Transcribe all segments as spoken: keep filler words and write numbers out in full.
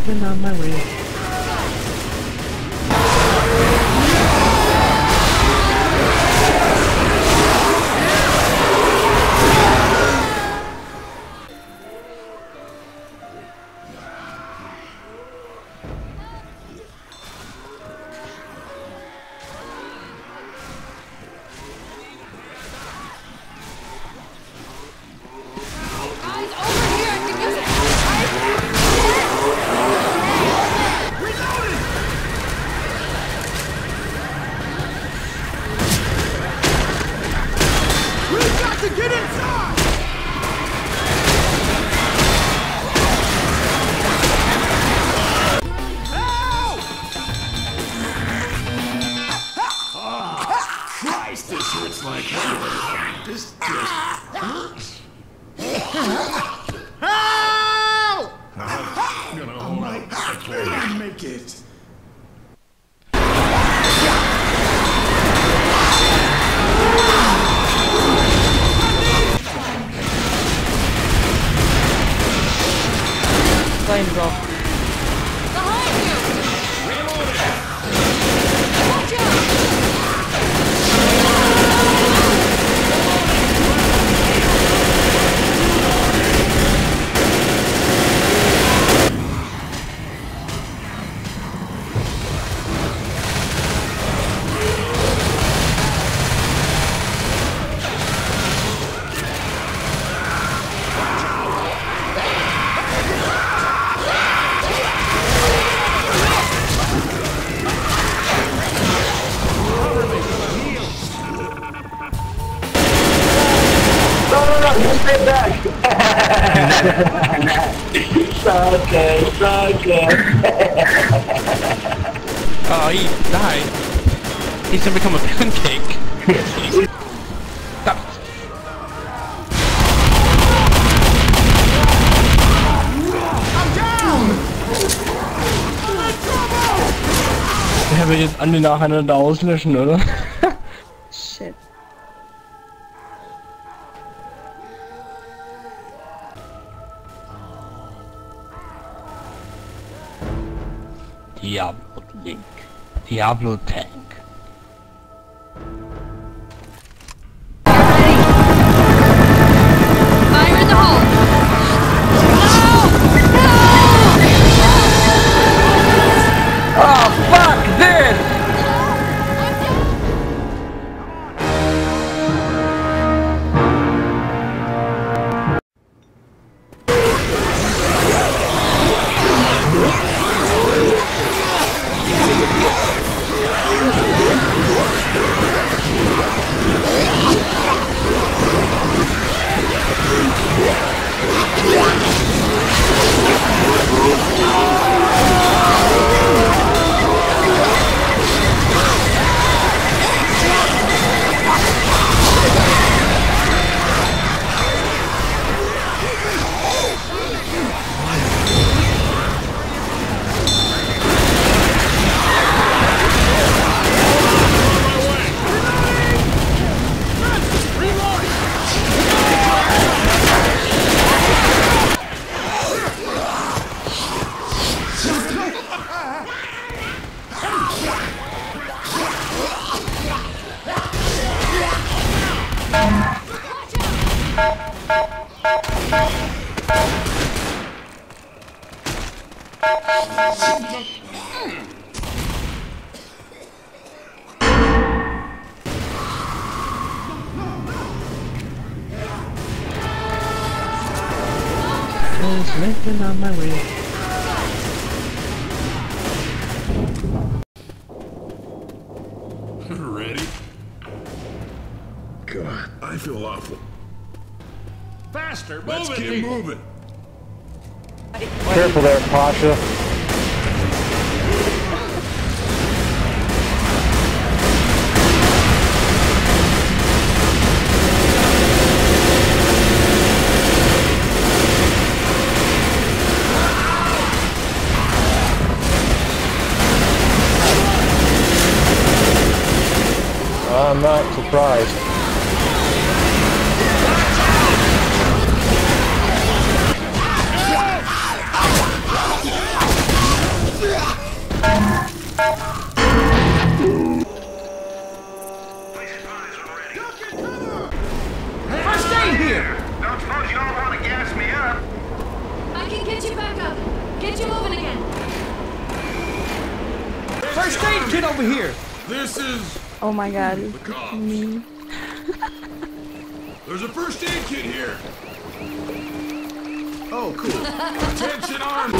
making on my way. Get inside! Help! Oh, Christ, this hurts like hell. This just hurts. Help! I'm gonna hold out. I can't make it. Flames off. Behind you! Reloading! Watch out! Stay back! Okay, okay. Oh, he died. He's gonna become a pancake. Stop. I'm down! Ich habe jetzt alle nacheinander auslöschen, oder? Shit. Diablo Link. Diablo Tank. Fire in the hole! Oh fuck this! Just making on my way. Ready? God, I feel awful. Faster, move Let's it! Let's get moving. Careful there, Pasha. I'm not surprised. First aid here! Don't suppose you all want to gas me up? I can get you back up. Get you moving again. First aid kit over here! This is Oh my god. the cops. Me. There's a first aid kit here. Oh, cool. Attention armed.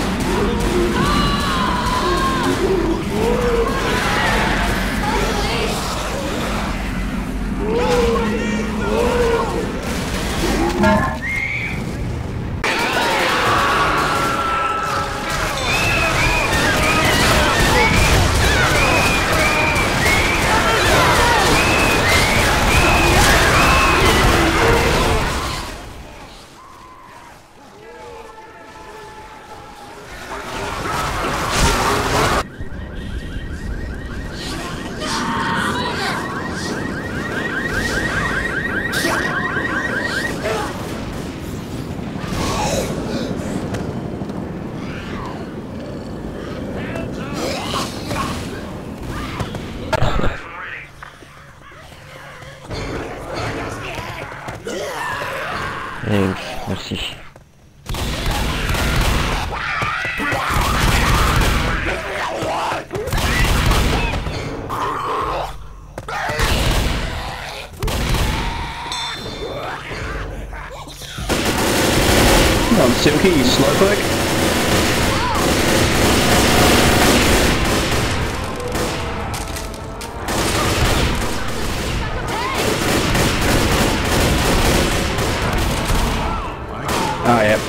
Thanks, merci. Come on, Silky, you slowpoke. Oh, yeah.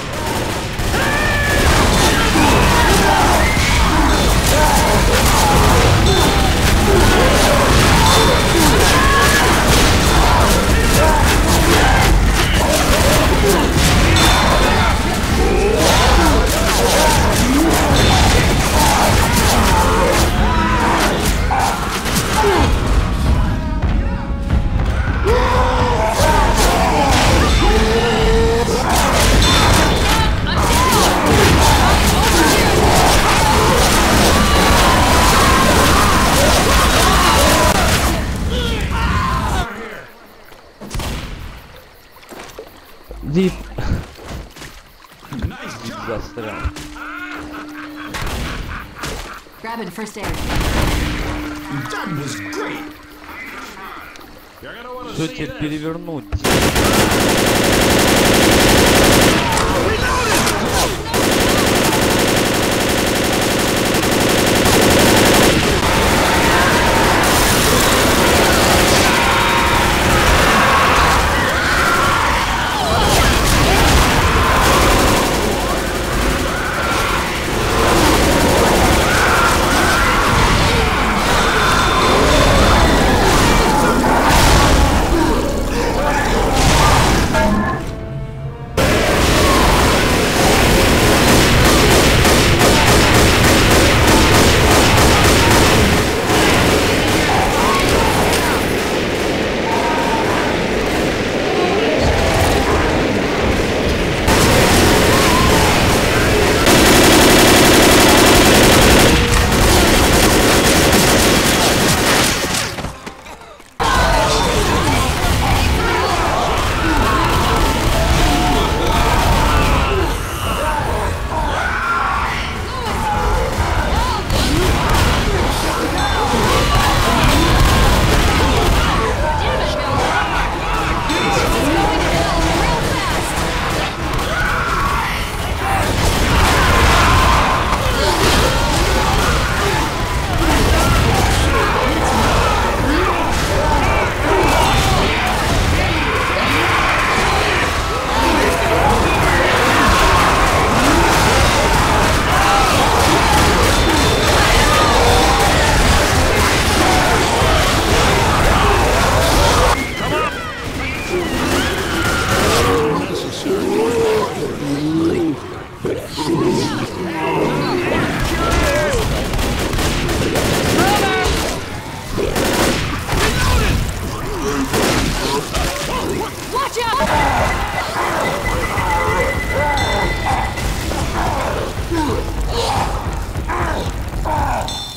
Deep. Nice job. Застрял. Grabbing first aid. That was great! You're gonna want to Что see тебе this. перевернуть?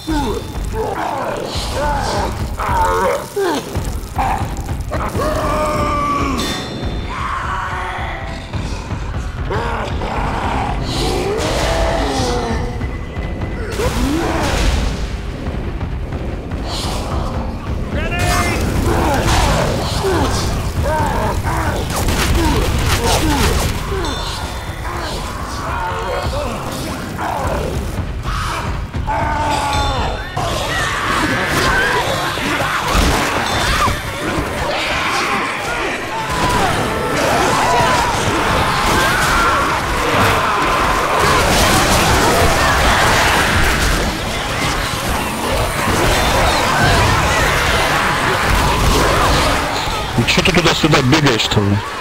Что ты туда-сюда бегаешь-то?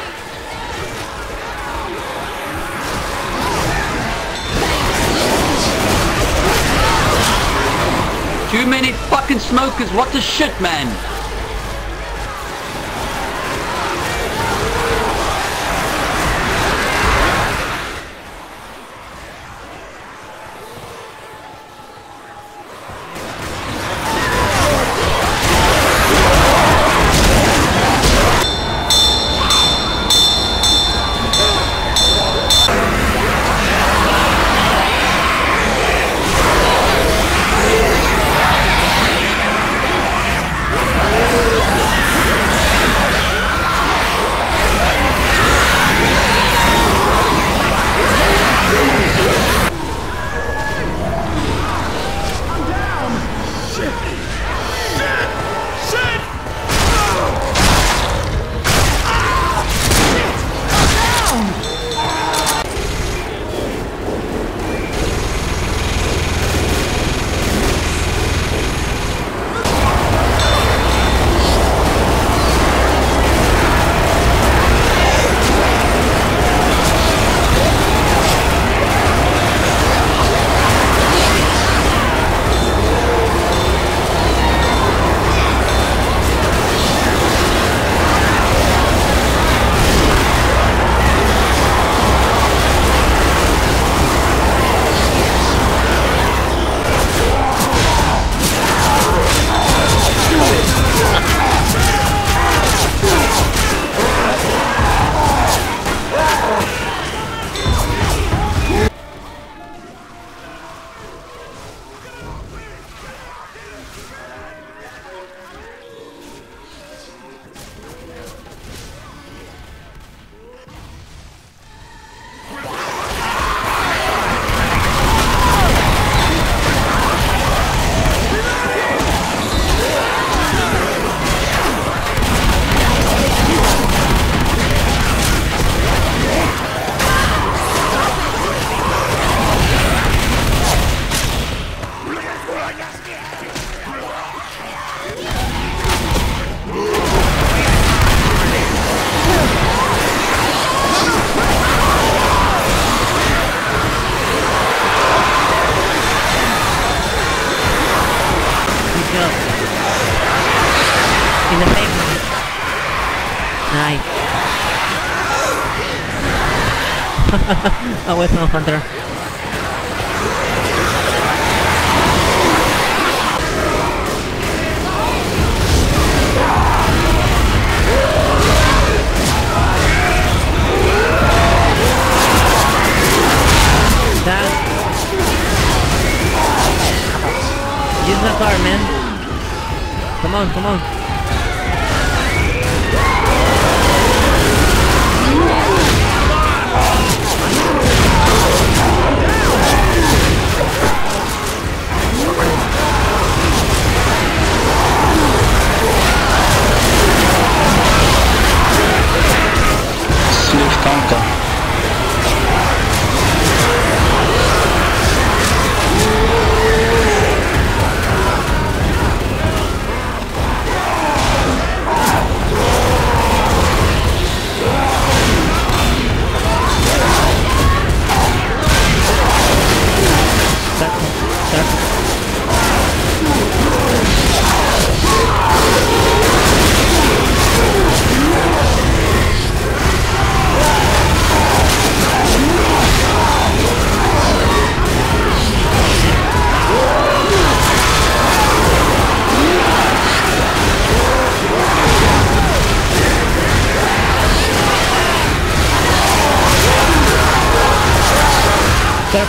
Too many fucking smokers, what the shit, man? In the same nice. A weapon hunter. That. Use the car, man. Come on, come on. Слив танка.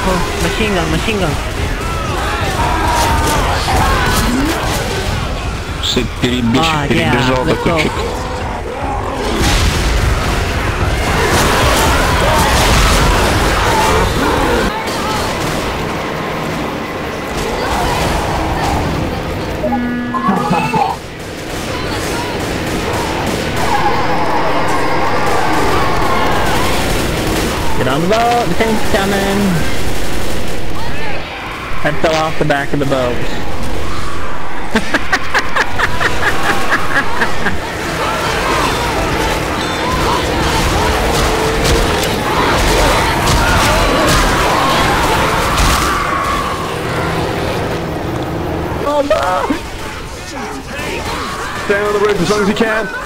careful. Machine gun, machine gun. Все, перебежь, Ah, перебежал yeah, такой let's чик. go. Get on the boat, the tank's coming. That fell off the back of the boat. Stay on the roof as long as you can.